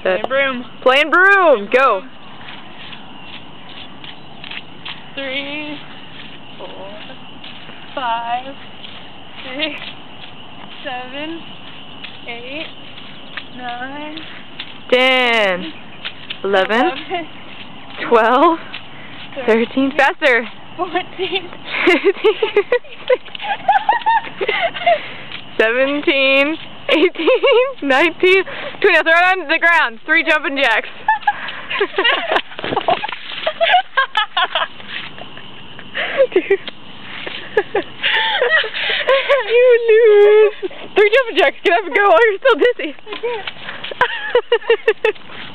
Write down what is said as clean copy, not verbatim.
Playing broom. Playing broom. Go. 3, 4, 5, 6, 7, 8, 9, 10, 11, 12, 13, faster. 14, 15, 17, 18, 19, 20. Now throw it on the ground. 3 jumping jacks. You lose. 3 jumping jacks. Get up and go while you're still dizzy.